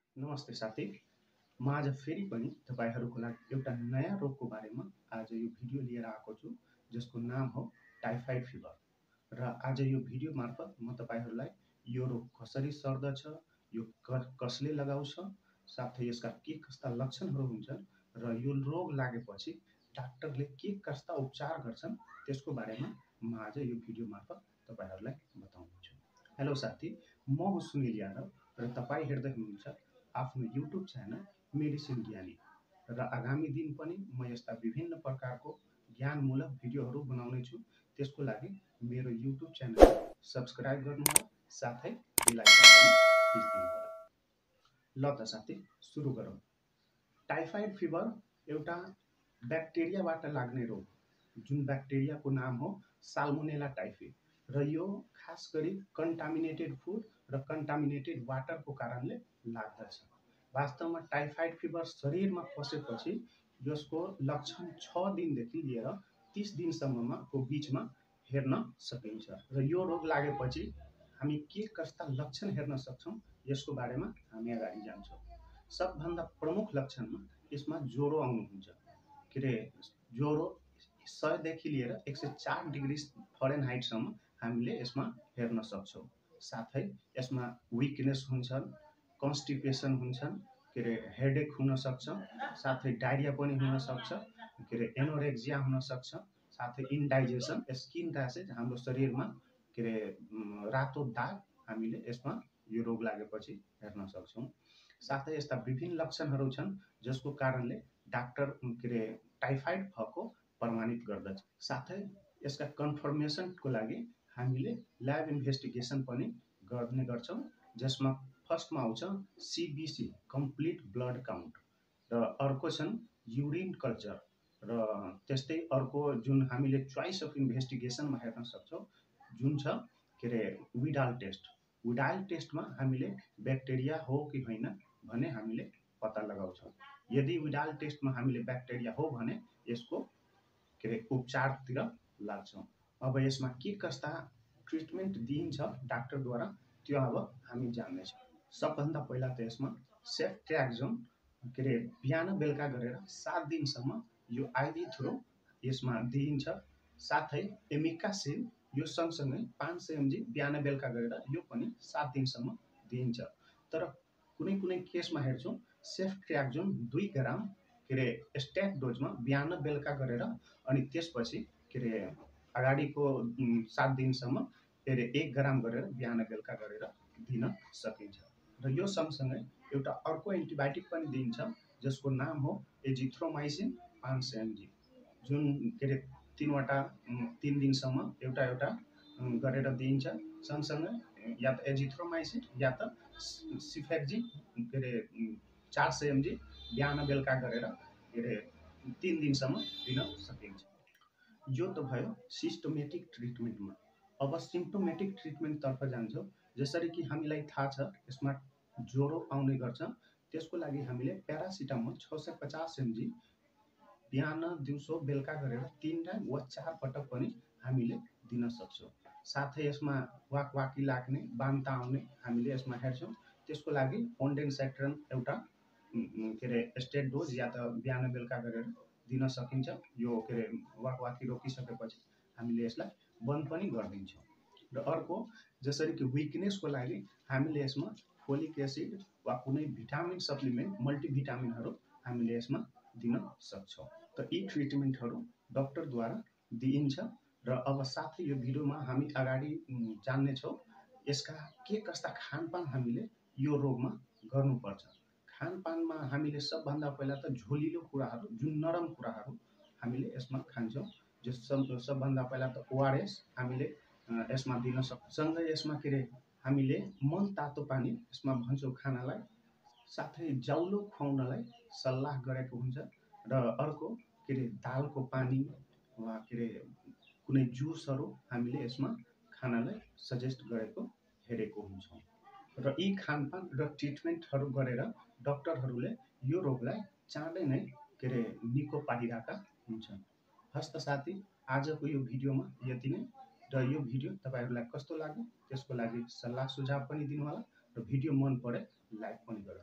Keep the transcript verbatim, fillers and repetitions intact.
नमस्ते साथी। म आज फेरि पनि तपाईहरुको लागि एउटा नयाँ रोगको बारेमा आज यो भिडियो लिएर आएको छु, जसको नाम हो टाइफाइड फिभर। र आज यो भिडियो मार्फत म तपाईहरुलाई यो रोग कसरी सर्दछ, यो कसले लगाउँछ, साथै यसका के कस्ता लक्षणहरू हुन्छन् र यो रोग लागेपछि डाक्टरले के कस्ता उपचार गर्छन् त्यसको बारेमा म आज यो भिडियो मार्फत तपाईहरुलाई बताउनेछु। हेलो साथी, म हुँ सुनिल यादव र तपाई हेर्दै हुनुहुन्छ आफ्नो युट्युब च्यानल मेडिसिन ज्ञानी। र आगामी दिन पनि म यस्ता विभिन्न प्रकारको ज्ञानमूलक भिडियोहरू बनाउने छु। त्यसको लागि मेरो युट्युब च्यानल सब्स्क्राइब गर्नुहोला, साथै बेल आइकन पनि थिच्दिनुहोला। ल त साथी, सुरु गरौँ। टाइफाइड फिभर एउटा ब्याक्टेरियाबाट लाग्ने रोग, जुन ब्याक्टेरियाको नाम हो साल्मोनेला टाइफी। र यो खास गरी कन्टामिनेटेड फूड र कन्टामिनेटेड वाटरको कारणले लाग्दछ। वास्तवमा टाइफाइड फिभर शरीरमा पसेपछि यसको लक्षण छ दिनदेखि लिएर तीस दिनसम्ममा को बीचमा हेर्न सकिन्छ। र यो रोग लागेपछि हामी के कस्ता लक्षण हेर्न सक्छौं यसको बारेमा हामी अगाडि जान्छौं। सबभन्दा प्रमुख लक्षणमा यसमा ज्वरो आउनुहुन्छ। के रे ज्वरो सय देखि लिएर एक सय चार डिग्री फरेनहाइटसम्म हामीले यसमा हेर्न सक्छौं। साथै यसमा विकनेस हुन्छ, कन्स्टिपेसन हुन्छन्, के रे हेडेक हुन सक्छ, साथै डायरिया पनि हुन सक्छ, के रे एनोरेक्सिया हुन सक्छ, साथै इन्डाइजेसन, स्किन र्यासेज, हाम्रो शरीरमा के रे रातो दाग हामीले यसमा यो रोग लागेपछि हेर्न सक्छौं। साथै यस्ता विभिन्न लक्षणहरू छन् जसको कारणले डाक्टर के रे टाइफाइड भएको प्रमाणित गर्दछ। साथै यसका कन्फर्मेसनको लागि हामीले ल्याब इन्भेस्टिगेसन पनि गर्ने गर्छौं, जसमा फर्स्टमा आउँछ सीबीसी कम्प्लिट ब्लड काउन्ट, र अर्को छन् युरिन कल्चर, र त्यस्तै अर्को जुन हामीले चोइस अफ इन्भेस्टिगेसनमा हेर्न सक्छौं जुन छ के रे विडाल टेस्ट। विडाल टेस्टमा हामीले ब्याक्टेरिया हो कि होइन भने हामीले पत्ता लगाउँछौं। यदि विडाल टेस्टमा हामीले ब्याक्टेरिया हो भने यसको के रे उपचारतिर लाग्छौं। अब यसमा के कस्ता ट्रिटमेन्ट दिइन्छ डाक्टरद्वारा त्यो अब हामी जान्नेछौँ। सबभन्दा पहिला त यसमा सेफ्ट्र्याक्जोन के रे बिहान बेलुका गरेर सात दिनसम्म यो आइभी थ्रु यसमा दिइन्छ। साथै एमिकासिन यो सँगसँगै पाँच सय एमजी बिहान बेलुका गरेर यो पनि सात दिनसम्म दिइन्छ। तर कुनै कुनै केसमा हेर्छौं सेफ्ट्र्याक्जोन दुई ग्राम के रे स्ट्याक डोजमा बिहान बेलुका गरेर अनि त्यसपछि के रे अगाडिको सात दिनसम्म के रे एक ग्राम गरेर बिहान बेलुका गरेर दिन सकिन्छ। र यो सँगसँगै एउटा अर्को एन्टिबायोटिक पनि दिइन्छ जसको नाम हो एजिथ्रोमाइसिन पाँच सय एमजी, जुन के रे तीनवटा तीन दिनसम्म एउटा एउटा गरेर दिइन्छ। सँगसँगै या त एजिथ्रोमाइसिन या त सिफेक्जिन के रे चार सय एमजी बिहान बेलुका गरेर के रे तीन दिनसम्म दिन सकिन्छ। यो त भयो सिस्टमेटिक ट्रिटमेन्टमा। अब सिम्प्टोमेटिक ट्रिटमेन्टतर्फ जान्छौँ। जसरी कि हामीलाई थाहा छ यसमा ज्वरो आउने गर्छ, त्यसको लागि हामीले प्यारासिटामोल छ सय पचास एमजी बिहान दिउँसो बेलुका गरेर तीन टाइम वा चार पटक पनि हामीले दिन सक्छौँ। साथै यसमा वाक वाकी लाग्ने, बान्ता आउने हामीले यसमा हेर्छौँ। त्यसको लागि ओन्डेनसेट्रन एउटा के रे स्टेट डोज या त बिहान बेलुका गरेर दिन सकिन्छ। यो के रे वाक वाकी रोकिसकेपछि हामीले यसलाई बन्द पनि गरिदिन्छौँ। र अर्को जसरी कि विकनेसको लागि हामीले यसमा फोलिक एसिड वा कुनै भिटामिन सप्लिमेन्ट मल्टिभिटामिनहरू हामीले यसमा दिन सक्छौँ। त यी ट्रिटमेन्टहरू डाक्टरद्वारा दिइन्छ। र अब साथै यो भिडियोमा हामी अगाडि जान्नेछौँ यसका के कस्ता खानपान हामीले यो रोगमा गर्नुपर्छ। खानपानमा हामीले सबभन्दा पहिला त झोलिलो कुराहरू, जुन नरम कुराहरू हामीले यसमा खान्छौँ। जो सबभन्दा पहिला त ओआरएस हामीले यसमा दिन सक्छौँ। सँगै यसमा के रे हामीले मन तातो पानी यसमा भन्छौँ खानालाई। साथै जाउलो खुवाउनलाई सल्लाह गरेको हुन्छ। र अर्को के रे दालको पानी वा के रे कुनै जुसहरू हामीले यसमा खानालाई सजेस्ट गरेको हेरेको हुन्छौँ। र यी खानपान र ट्रिटमेन्टहरू गरेर डाक्टरहरूले यो रोगलाई चाँडै नै के रे निको पारिरहेका हुन्छन्। हस्त साथी, आजको यो भिडियोमा यति नै। र यो भिडियो तपाईहरूलाई कस्तो लाग्यो त्यसको लागि सल्लाह सुझाव पनि दिनुहोला, र भिडियो मन परे लाइक पनि गर्नुहोला।